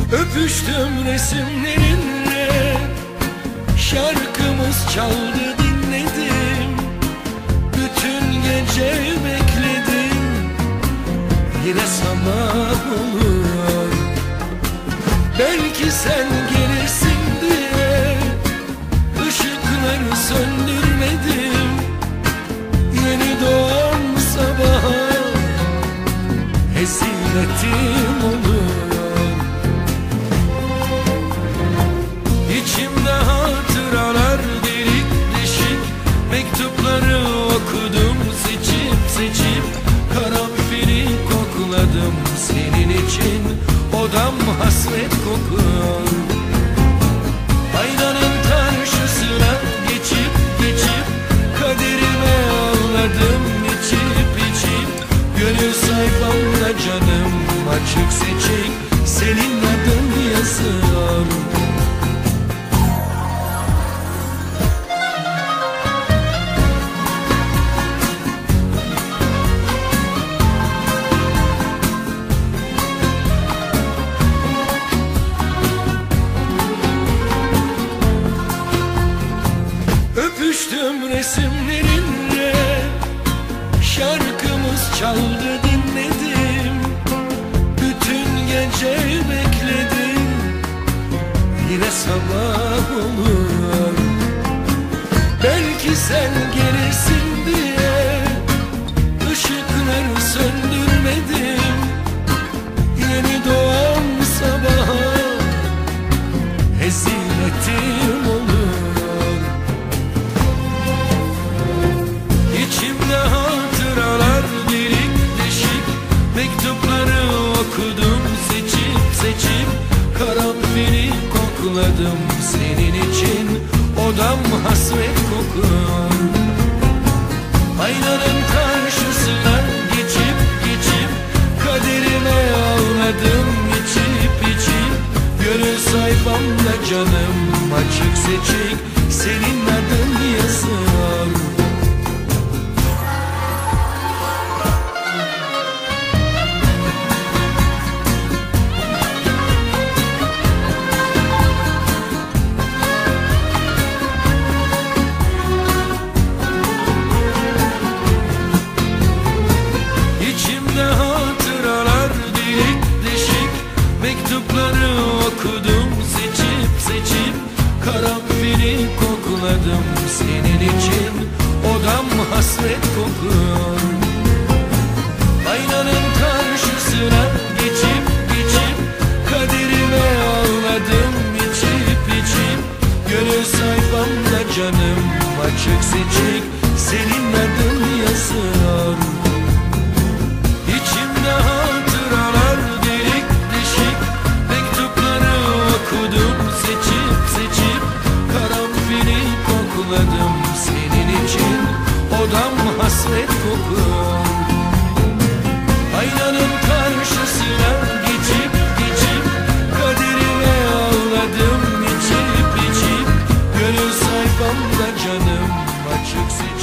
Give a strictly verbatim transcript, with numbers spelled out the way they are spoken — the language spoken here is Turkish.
Öpüştüm resimlerinle, şarkımız çaldı dinledim. Bütün gece bekledim, yine sabah olur. Belki sen gelirsin diye ışıkları söndürmedim. Yeni doğan sabaha hezimetim olur. İçimde hatıralar delik deşik, mektupları okudum seçip seçip. Karanfili kokladım senin için, odam hasret kokuyor. Aynanın karşısına geçip geçip kaderime ağladım içip içip. Gönül sayfamda canım açık seçik, senin adın yazıyor. Öpüştüm resimlerinle, şarkımız çaldı dinledim. Bütün gece bekledim, yine sabah olur. Belki sen gelirsin diye ışıkları söndürmedim. Yeni doğan sabaha hezimetim olur. İçimde hatıralar delik deşik, mektupları okudum seçip seçip. Karanfili kokladım senin için, odam hasret kokuyor. Aynanın karşısına geçip geçip kaderime ağladım içip içip. Gönül sayfamda canım açık seçik, senin adın yazıyor. Mektupları okudum seçip seçip. Karanfili kokladım senin için, odam hasret kokuyor. Aynanın karşısına geçip geçip kaderime ağladım içip içip. Gönül sayfamda canım açık seçik, senin adın yazıyor. İçimde hatıralar delik deşik, mektupları okudum seçip seçip. Karanfili kokladım senin için, odam hasret kokuyor. Aynanın karşısına geçip geçip kaderime ağladım içip içip. Gönül sayfamda canım açık seçik.